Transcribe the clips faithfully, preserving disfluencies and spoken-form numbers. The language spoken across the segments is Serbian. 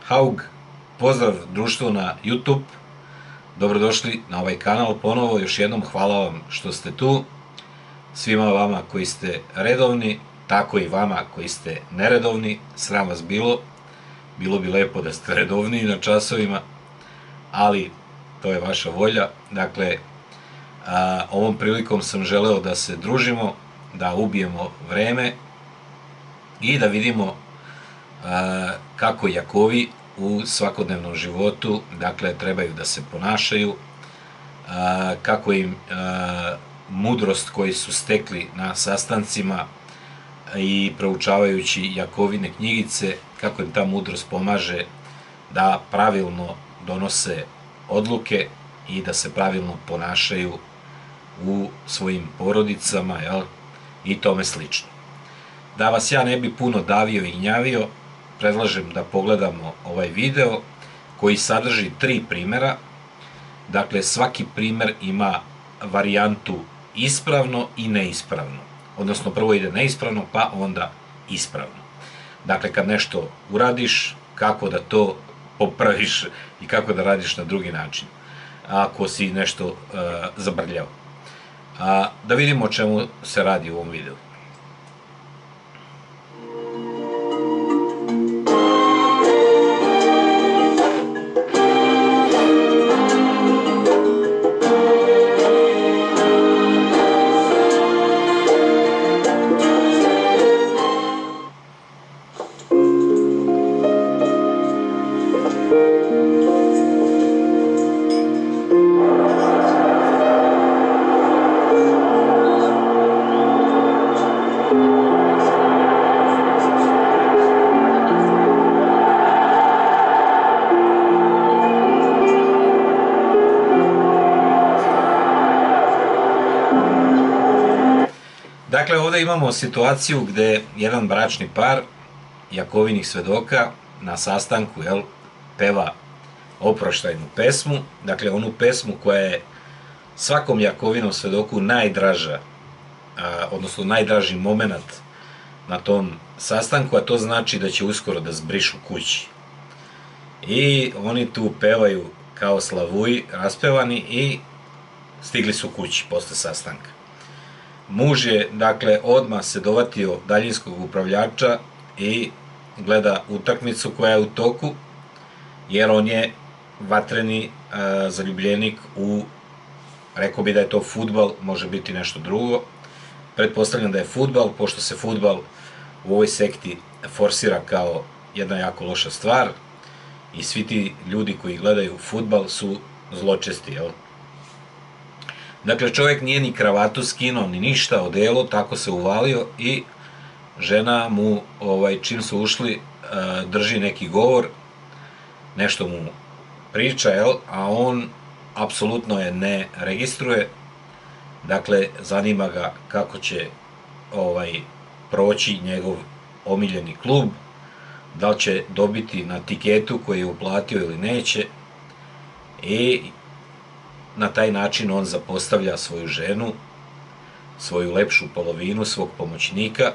Haug, pozdrav društvo na YouTube, dobrodošli na ovaj kanal ponovo, još jednom hvala vam što ste tu, svima vama koji ste redovni, tako i vama koji ste neredovni, sram vas bilo, bilo bi lepo da ste redovniji na časovima, ali to je vaša volja. Dakle, a, ovom prilikom sam želeo da se družimo, da ubijemo vreme i da vidimo a, kako Jakovi u svakodnevnom životu, dakle, trebaju da se ponašaju, a, kako im a, mudrost koju su stekli na sastancima i proučavajući Jakovine knjigice, kako im ta mudrost pomaže da pravilno donose odluke i da se pravilno ponašaju u svojim porodicama, jel, i tome slično. Da vas ja ne bi puno davio i gnjavio, predlažem da pogledamo ovaj video koji sadrži tri primera. Dakle, svaki primer ima varijantu ispravno i neispravno. Odnosno, prvo ide neispravno, pa onda ispravno. Dakle, kad nešto uradiš, kako da to popraviš i kako da radiš na drugi način, ako si nešto uh, zabrljao. A, da vidimo o čemu se radi u ovom videu. Dakle, ovdje imamo situaciju gde jedan bračni par Jakovinih svedoka na sastanku, jel, peva oproštajnu pesmu, dakle onu pesmu koja je svakom Jakovinom svedoku najdraža, a, odnosno najdraži moment na tom sastanku, a to znači da će uskoro da zbrišu kući. I oni tu pevaju kao slavuji, raspevani, i stigli su kući posle sastanka. Muž je, dakle, odmah se dovatio daljinskog upravljača i gleda utakmicu koja je u toku, jer on je vatreni a, zaljubljenik u, rekao bi da je to fudbal, može biti nešto drugo. Pretpostavljam da je fudbal, pošto se fudbal u ovoj sekti forsira kao jedna jako loša stvar i svi ti ljudi koji gledaju fudbal su zločesti, jel? Dakle, čovjek nije ni kravatu skinuo, ni ništa, odelo, tako se uvalio i žena mu, ovaj, čim su ušli, drži neki govor, nešto mu priča, jel, a on apsolutno je ne registruje. Dakle, zanima ga kako će ovaj, proći njegov omiljeni klub, da li će dobiti na tiketu koju je uplatio ili neće, i na taj način on zapostavlja svoju ženu, svoju lepšu polovinu, svog pomoćnika.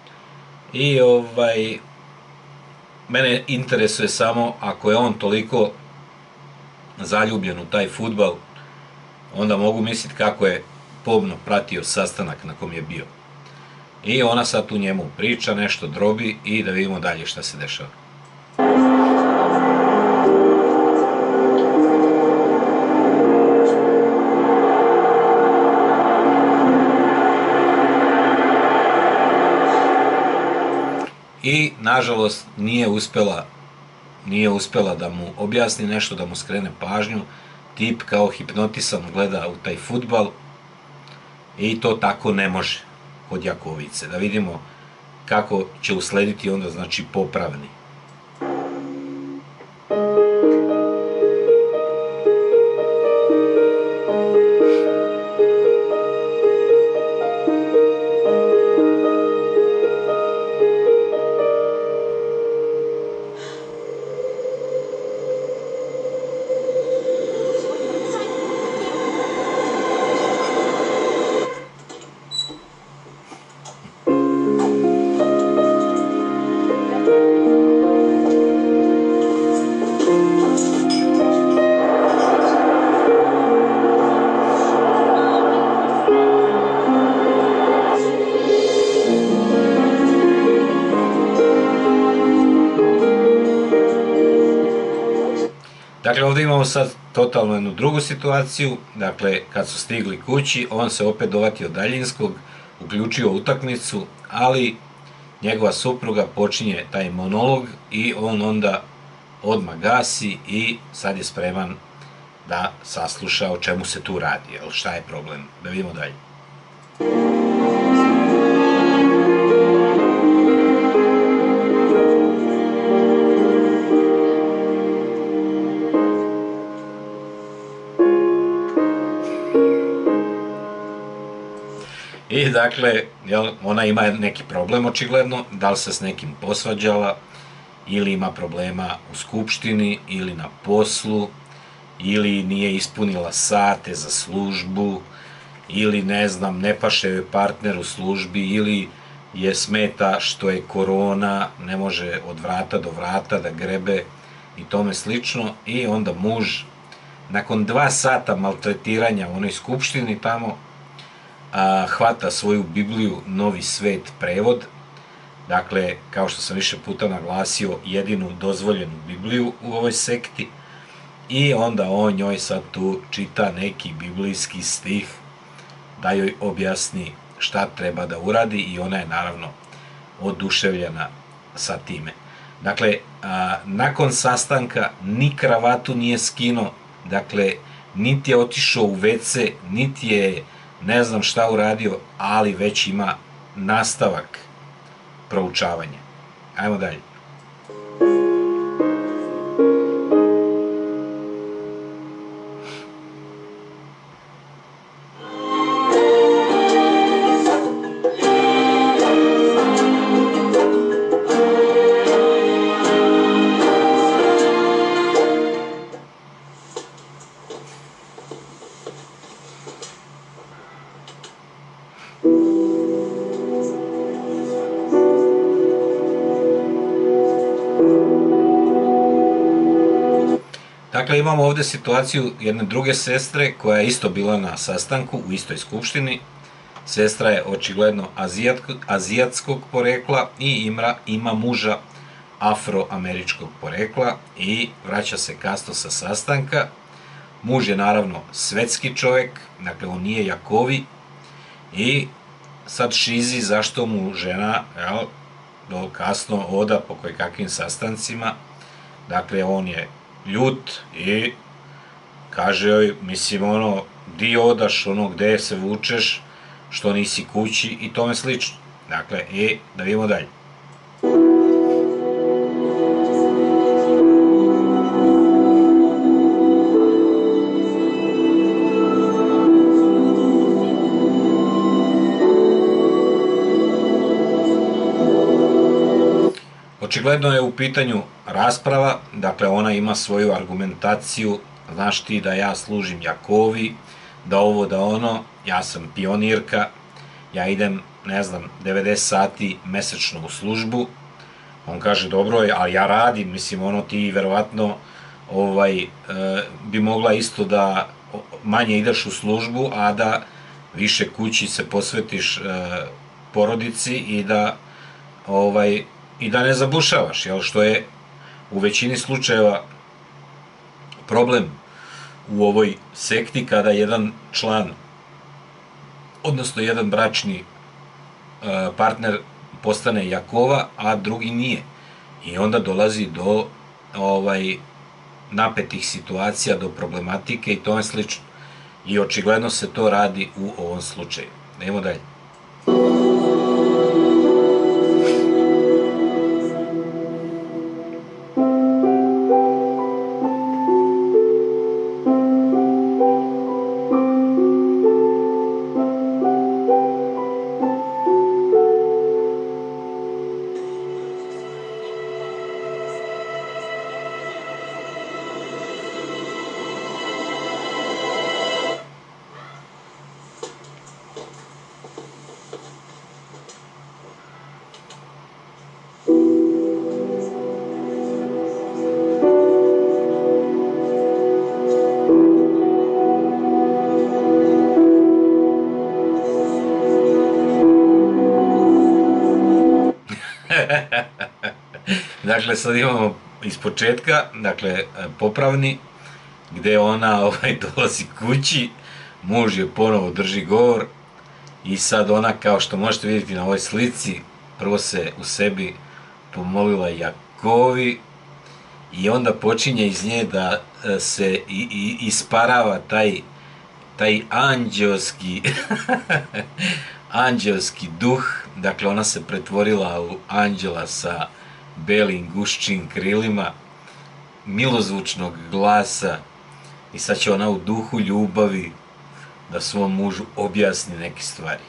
I ovaj, mene interesuje samo, ako je on toliko zaljubljen u taj fudbal, onda mogu misliti kako je pomno pratio sastanak na kom je bio. I ona sad tu njemu priča, nešto drobi, i da vidimo dalje šta se dešava. I, nažalost, nije uspela, nije uspela da mu objasni nešto, da mu skrene pažnju. Tip kao hipnotisan gleda u taj fudbal i to tako ne može kod Jakovice. Da vidimo kako će uslediti onda, znači, popravni. Dakle, ovdje imamo sad totalno jednu drugu situaciju, dakle, kad su stigli kući, on se opet dovatio daljinskog, uključio utakmicu, ali njegova supruga počinje taj monolog i on onda odmah gasi i sad je spreman da sasluša o čemu se tu radi, jel, šta je problem, da vidimo dalje. I dakle, jel, ona ima neki problem očigledno, da li se s nekim posvađala, ili ima problema u skupštini, ili na poslu, ili nije ispunila sate za službu, ili ne znam, ne paše joj partner u službi, ili je smeta što je korona, ne može od vrata do vrata da grebe i tome slično. I onda muž, nakon dva sata maltretiranja u onoj skupštini tamo, a, hvata svoju Bibliju Novi svet prevod, dakle, kao što sam više puta naglasio, jedinu dozvoljenu Bibliju u ovoj sekti, i onda on njoj sad tu čita neki biblijski stih da joj objasni šta treba da uradi i ona je naravno oduševljena sa time. Dakle, a, nakon sastanka ni kravatu nije skinuo, dakle, niti je otišao u ve ce, niti je ne znam šta uradio, ali već ima nastavak proučavanja. Ajmo dalje. Dakle, imamo ovdje situaciju jedne druge sestre koja je isto bila na sastanku u istoj skupštini. Sestra je očigledno azijatskog porekla i ima, ima muža afroameričkog porekla i vraća se kasno sa sastanka. Muž je naravno svetski čovjek, dakle on nije Jakovi, i sad šizi zašto mu žena, jel, do kasno oda po kojekakvim sastancima. Dakle, on je ljut i kaže joj, mislim, ono, di odaš, ono, gde se vučeš, što nisi kući i tome slično. Dakle, i da vidimo dalje. Očigledno je u pitanju rasprava, dakle ona ima svoju argumentaciju, znaš ti da ja služim Jakovi, da ovo, da ono, ja sam pionirka, ja idem, ne znam, devedeset sati mesečno u službu. On kaže, dobro je, ali ja radim, mislim, ono, ti verovatno ovaj, bi mogla isto da manje ideš u službu, a da više kući se posvetiš porodici i da ovaj, i da ne zabušavaš, jel, što je u većini slučajeva problem u ovoj sekti kada jedan član, odnosno jedan bračni partner postane Jakova, a drugi nije. I onda dolazi do ovaj, napetih situacija, do problematike i tome slično. I očigledno se to radi u ovom slučaju. Idemo dalje. Dakle, sad imamo iz početka, dakle, popravni, gde ona ovaj, dolazi kući, muž je ponovo drži govor i sad ona, kao što možete vidjeti na ovoj slici, prvo se u sebi pomolila Jakovi i onda počinje iz nje da se i, i, isparava taj, taj anđelski anđelski duh, dakle ona se pretvorila u anđela sa belim guščim krilima, milozvučnog glasa i sad će ona u duhu ljubavi da svom mužu objasni neke stvari.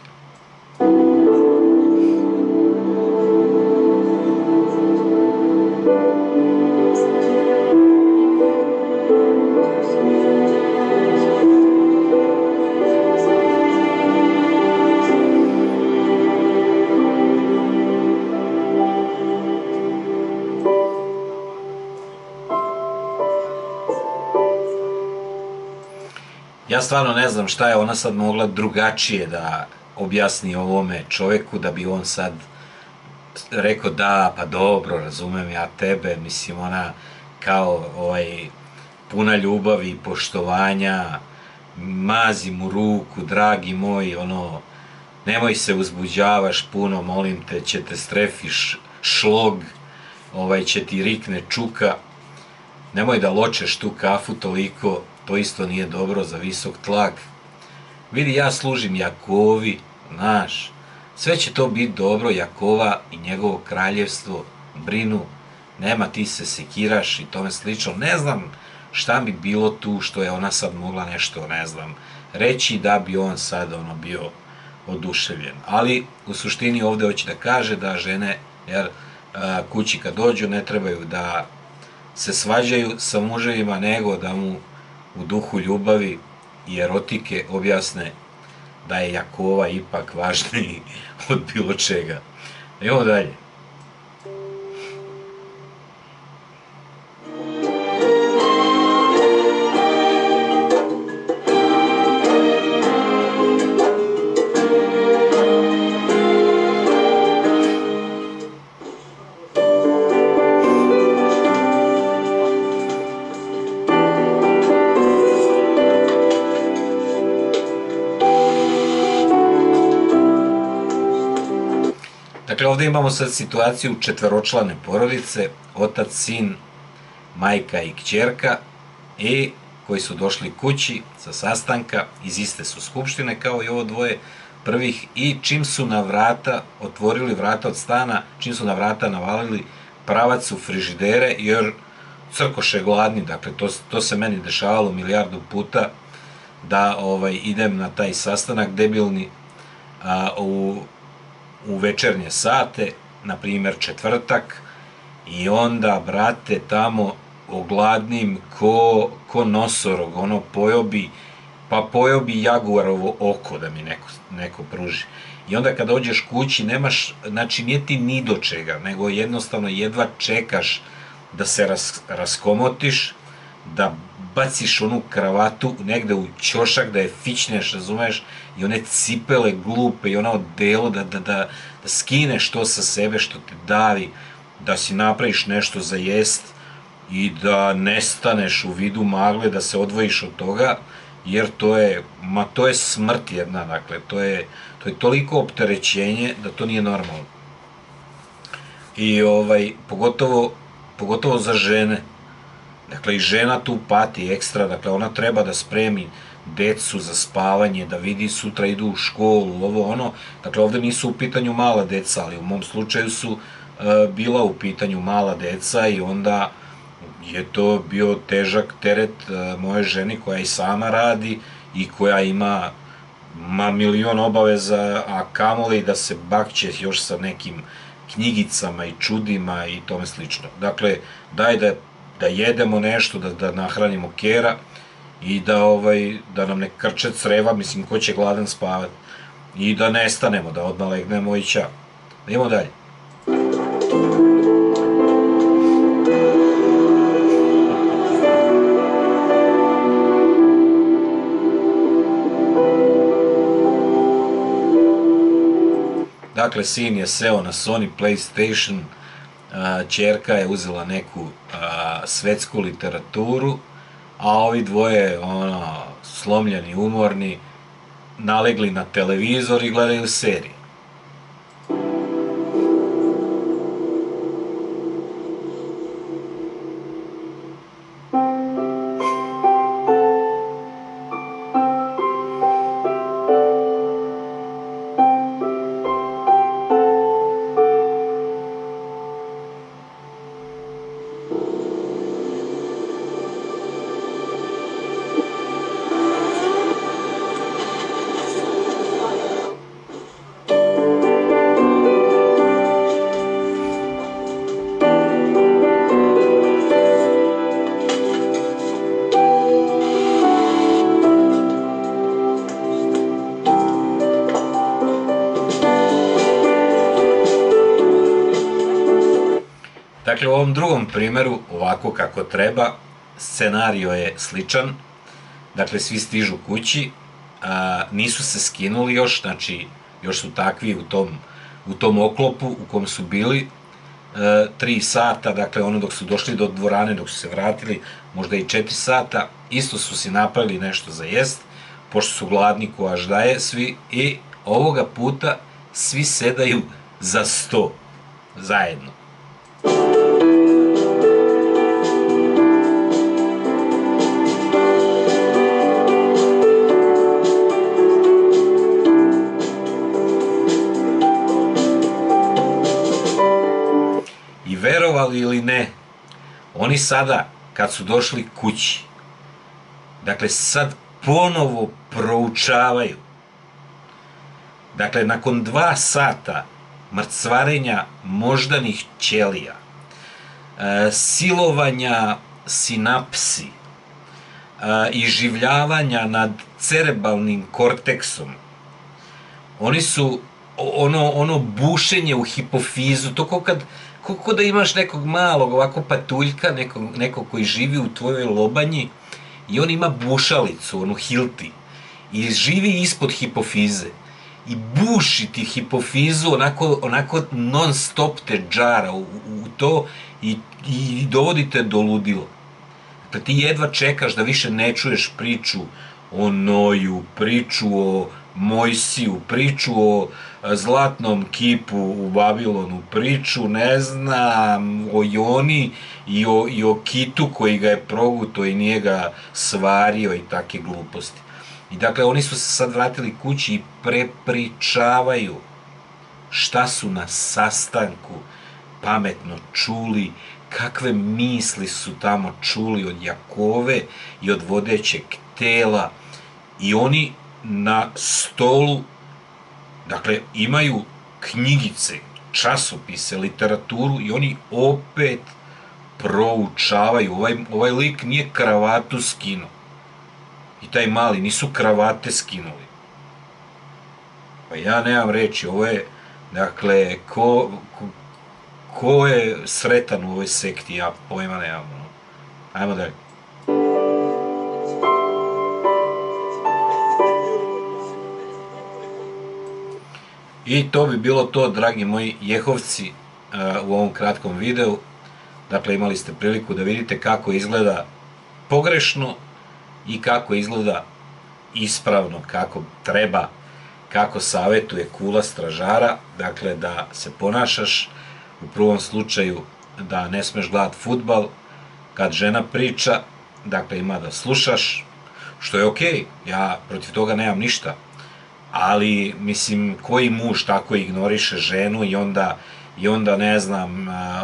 Ja stvarno ne znam šta je ona sad mogla drugačije da objasni ovome čoveku, da bi on sad rekao da, pa dobro, razumem ja tebe, mislim ona kao ovaj, puna ljubavi i poštovanja, mazi mu ruku, dragi moj, ono, nemoj se uzbuđavaš puno, molim te, će te strefiš šlog, ovaj, će ti rikne čuka, nemoj da ločeš tu kafu toliko, to isto nije dobro za visok tlak. Vidi, ja služim Jakovi, znaš, sve će to biti dobro, Jakova i njegovo kraljevstvo brinu, nema ti se sekiraš i tome slično. Ne znam šta bi bilo tu što je ona sad mogla nešto, ne znam, reći da bi on sad ono bio oduševljen. Ali u suštini ovde hoće da kaže da žene, jer kući kad dođu ne trebaju da se svađaju sa muževima, nego da mu u duhu ljubavi i erotike objasne da je Jakova ipak važniji od bilo čega. Idemo dalje. Dakle, ovde imamo sad situaciju četveročlane porodice, otac, sin, majka i kćerka, i koji su došli kući sa sastanka, iz iste su skupštine kao i ovo dvoje prvih, i čim su na vrata, otvorili vrata od stana, čim su na vrata navalili pravac u frižidere, jer crkoše gladni, dakle, to, to se meni dešavalo milijardu puta, da ovaj, idem na taj sastanak debilni a, u u večernje sate, na primjer četvrtak, i onda, brate, tamo ogladnim ko, ko nosorog, ono pojobi, pa pojobi jaguarovo oko da mi neko, neko pruži. I onda kad dođeš kući, nemaš, znači nije ti ni do čega, nego jednostavno jedva čekaš da se ras, raskomotiš, da baciš onu kravatu negde u ćošak, da je fićneš, razumeš, i one cipele glupe i ona odelo, da, da, da, da skineš to sa sebe što te davi, da si napraviš nešto za jest i da nestaneš u vidu magle, da se odvojiš od toga, jer to je, ma to je smrt jedna, dakle, to je, to je toliko opterećenje da to nije normalno. I ovaj, pogotovo, pogotovo za žene. Dakle, i žena tu pati ekstra, dakle, ona treba da spremi decu za spavanje, da vidi sutra idu u školu, ovo ono. Dakle, ovde nisu u pitanju mala deca, ali u mom slučaju su uh, bila u pitanju mala deca i onda je to bio težak teret uh, moje ženi koja i sama radi i koja ima ma milion obaveza, a kamoli da se bakće još sa nekim knjigicama i čudima i tome slično. Dakle, daj da da jedemo nešto, da, da nahranimo kera i da, ovaj, da nam ne krče creva, mislim, ko će gladan spavat. I da nestanemo, da odmah legnemo i ćao. Idemo dalje. Dakle, sin je seo na Sony PlayStation, ćerka je uzela neku svetsku literaturu, a ovi dvoje, ono, slomljeni, umorni, nalegli na televizor i gledaju serije. Dakle, u ovom drugom primjeru, ovako kako treba, scenario je sličan. Dakle, svi stižu kući, a, nisu se skinuli još, znači, još su takvi u tom, u tom oklopu u kom su bili e, tri sata, dakle, ono dok su došli do dvorane, dok su se vratili, možda i četiri sata, isto su si napravili nešto za jest, pošto su gladni ko aždaje svi, i ovoga puta svi sedaju za sto, zajedno. I verovali ili ne, oni sada, kad su došli kući, dakle, sad ponovo proučavaju. Dakle, nakon dva sata mrcvarenja moždanih ćelija, e, silovanja sinapsi, e, iživljavanja nad cerebalnim korteksom, oni su, ono, ono bušenje u hipofizu, to kao kad, kako da imaš nekog malog ovako patuljka, nekog, nekog koji živi u tvojoj lobanji i on ima bušalicu, onu hilti, i živi ispod hipofize i buši ti hipofizu onako, onako non stop te džara u, u to i, i dovodite do ludila. Dakle, ti jedva čekaš da više ne čuješ priču o Noju, priču o Mojsiju, priču o zlatnom kipu u Babilonu, priču, ne znam, o Joni i o, i o kitu koji ga je proguto i nije ga svario i take gluposti. I dakle, oni su se sad vratili kući i prepričavaju šta su na sastanku pametno čuli, kakve misli su tamo čuli od Jakove i od vodećeg tela, i oni na stolu, dakle, imaju knjigice, časopise, literaturu, i oni opet proučavaju. Ovaj, ovaj lik nije kravatu skinuo. I taj mali, nisu kravate skinuli. Pa ja nemam reći, ovo je, dakle, ko, ko, ko je sretan u ovoj sekti, ja pojma nemam. Ajmo dalje. I to bi bilo to, dragi moji jehovci, u ovom kratkom videu. Dakle, imali ste priliku da vidite kako izgleda pogrešno i kako izgleda ispravno, kako treba, kako savjetuje kula stražara. Dakle, da se ponašaš, u prvom slučaju da ne smeš gledat fudbal, kad žena priča, dakle, ima da slušaš, što je okej, ja protiv toga nemam ništa. Ali, mislim, koji muž tako ignoriše ženu i onda, i onda ne znam,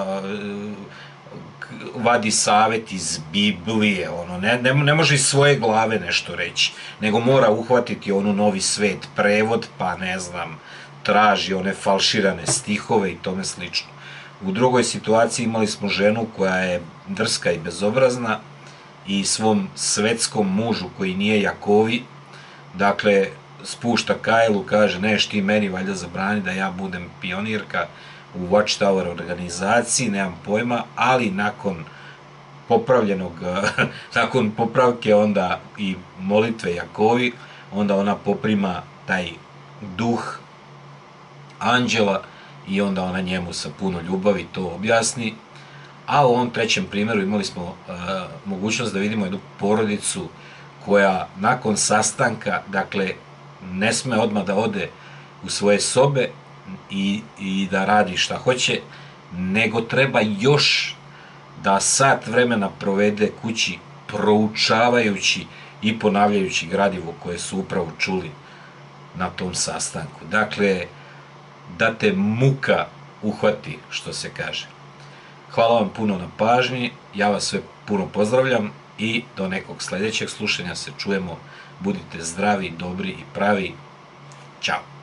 vadi savjet iz Biblije, ono, ne, ne, ne može iz svoje glave nešto reći, nego mora uhvatiti onu Novi svet prevod, pa ne znam, traži one falširane stihove i tome slično. U drugoj situaciji imali smo ženu koja je drska i bezobrazna i svom svetskom mužu koji nije Jakovi, dakle, spušta kajlu, kaže, neš ti meni valjda zabrani da ja budem pionirka u Watchtower organizaciji, nemam pojma, ali nakon popravljenog, nakon popravke onda i molitve Jakovi, onda ona poprima taj duh anđela i onda ona njemu sa puno ljubavi to objasni. a u ovom trećem primjeru imali smo uh, mogućnost da vidimo jednu porodicu koja nakon sastanka, dakle, ne sme odmah da ode u svoje sobe i, i da radi šta hoće, nego treba još da sat vremena provede kući proučavajući i ponavljajući gradivo koje su upravo čuli na tom sastanku. Dakle, da te muka uhvati, što se kaže. Hvala vam puno na pažnji, ja vas sve puno pozdravljam i do nekog sljedećeg slušanja se čujemo. Budite zdravi, dobri i pravi. Ćao.